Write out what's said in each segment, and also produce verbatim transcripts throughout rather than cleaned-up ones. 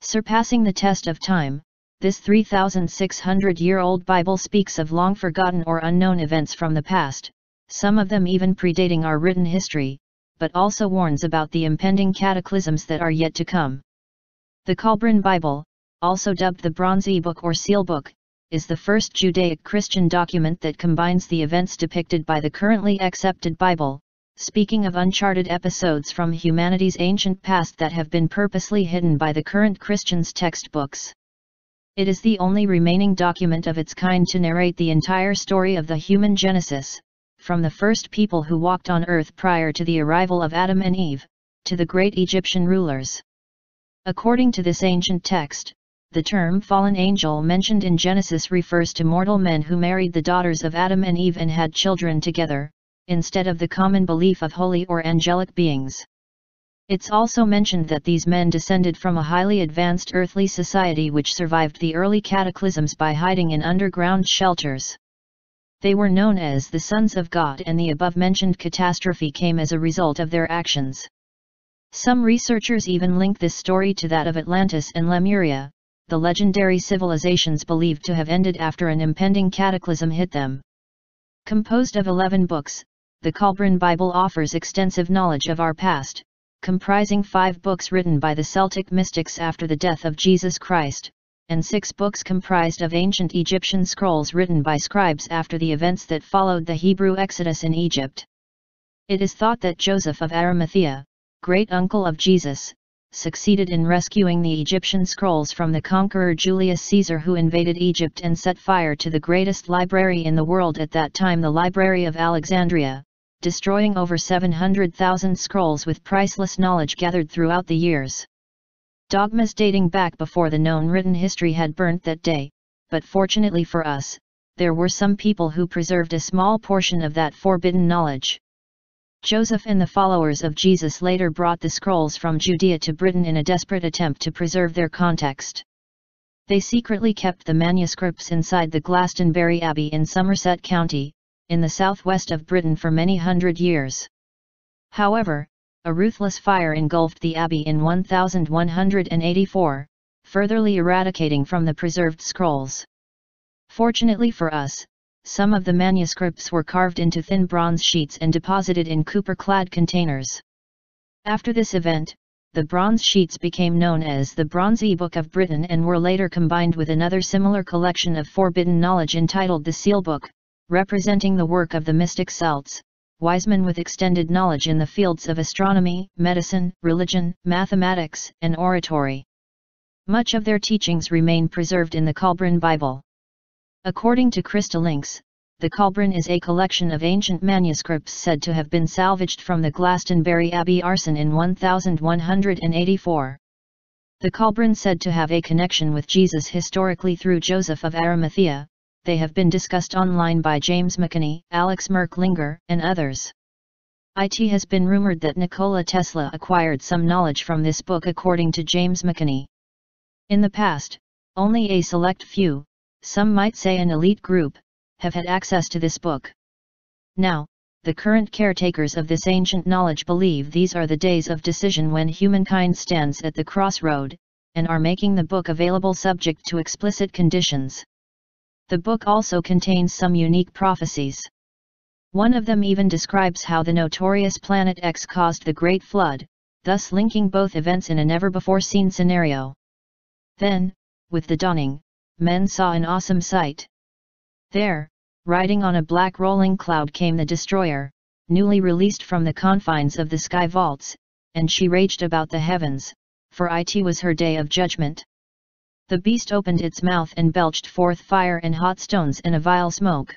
Surpassing the test of time, this three thousand six hundred year old Bible speaks of long forgotten or unknown events from the past, some of them even predating our written history, but also warns about the impending cataclysms that are yet to come. The Qumran Bible, also dubbed the Bronze Book or Seal Book, is the first Judaic Christian document that combines the events depicted by the currently accepted Bible, speaking of uncharted episodes from humanity's ancient past that have been purposely hidden by the current Christians' textbooks. It is the only remaining document of its kind to narrate the entire story of the human genesis, from the first people who walked on earth prior to the arrival of Adam and Eve, to the great Egyptian rulers. According to this ancient text, the term fallen angel mentioned in Genesis refers to mortal men who married the daughters of Adam and Eve and had children together, instead of the common belief of holy or angelic beings. It's also mentioned that these men descended from a highly advanced earthly society which survived the early cataclysms by hiding in underground shelters. They were known as the sons of God, and the above-mentioned catastrophe came as a result of their actions. Some researchers even link this story to that of Atlantis and Lemuria, the legendary civilizations believed to have ended after an impending cataclysm hit them. Composed of eleven books, the Qumran Bible offers extensive knowledge of our past, comprising five books written by the Celtic mystics after the death of Jesus Christ, and six books comprised of ancient Egyptian scrolls written by scribes after the events that followed the Hebrew exodus in Egypt. It is thought that Joseph of Arimathea, great-uncle of Jesus, succeeded in rescuing the Egyptian scrolls from the conqueror Julius Caesar, who invaded Egypt and set fire to the greatest library in the world at that time, the Library of Alexandria, destroying over seven hundred thousand scrolls with priceless knowledge gathered throughout the years. Dogmas dating back before the known written history had burnt that day, but fortunately for us, there were some people who preserved a small portion of that forbidden knowledge. Joseph and the followers of Jesus later brought the scrolls from Judea to Britain in a desperate attempt to preserve their context. They secretly kept the manuscripts inside the Glastonbury Abbey in Somerset County, in the southwest of Britain, for many hundred years. However, a ruthless fire engulfed the abbey in one thousand one hundred eighty-four, furtherly eradicating from the preserved scrolls. Fortunately for us, some of the manuscripts were carved into thin bronze sheets and deposited in copper-clad containers. After this event, the bronze sheets became known as the Bronze Book of Britain and were later combined with another similar collection of forbidden knowledge entitled the Seal Book, representing the work of the mystic Celts, wise men with extended knowledge in the fields of astronomy, medicine, religion, mathematics, and oratory. Much of their teachings remain preserved in the Qumran Bible. According to Crystalinks, the Qumran is a collection of ancient manuscripts said to have been salvaged from the Glastonbury Abbey arson in one thousand one hundred eighty-four. The Qumran said to have a connection with Jesus historically through Joseph of Arimathea. They have been discussed online by James McKinney, Alex Merklinger, and others. It has been rumored that Nikola Tesla acquired some knowledge from this book, according to James McKinney. In the past, only a select few, some might say an elite group, have had access to this book. Now, the current caretakers of this ancient knowledge believe these are the days of decision when humankind stands at the crossroad, and are making the book available subject to explicit conditions. The book also contains some unique prophecies. One of them even describes how the notorious Planet X caused the Great Flood, thus linking both events in a never-before-seen scenario. Then, with the dawning, men saw an awesome sight. There, riding on a black rolling cloud, came the destroyer, newly released from the confines of the sky vaults, and she raged about the heavens, for it was her day of judgment. The beast opened its mouth and belched forth fire and hot stones and a vile smoke.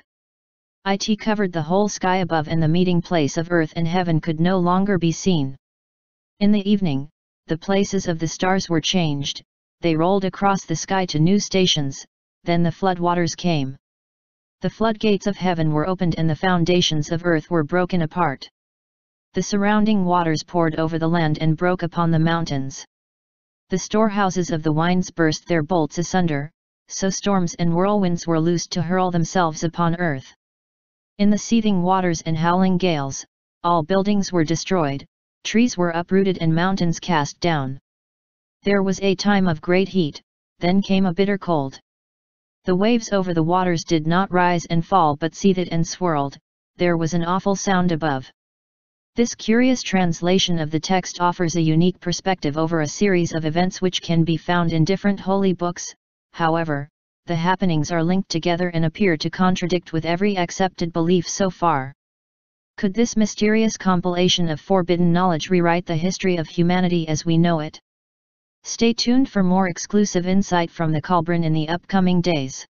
It covered the whole sky above, and the meeting place of earth and heaven could no longer be seen. In the evening, the places of the stars were changed, they rolled across the sky to new stations, then the flood waters came. The floodgates of heaven were opened and the foundations of earth were broken apart. The surrounding waters poured over the land and broke upon the mountains. The storehouses of the winds burst their bolts asunder, so storms and whirlwinds were loosed to hurl themselves upon earth. In the seething waters and howling gales, all buildings were destroyed, trees were uprooted and mountains cast down. There was a time of great heat, then came a bitter cold. The waves over the waters did not rise and fall but seethed and swirled, there was an awful sound above. This curious translation of the text offers a unique perspective over a series of events which can be found in different holy books. However, the happenings are linked together and appear to contradict with every accepted belief so far. Could this mysterious compilation of forbidden knowledge rewrite the history of humanity as we know it? Stay tuned for more exclusive insight from the Cauldron in the upcoming days.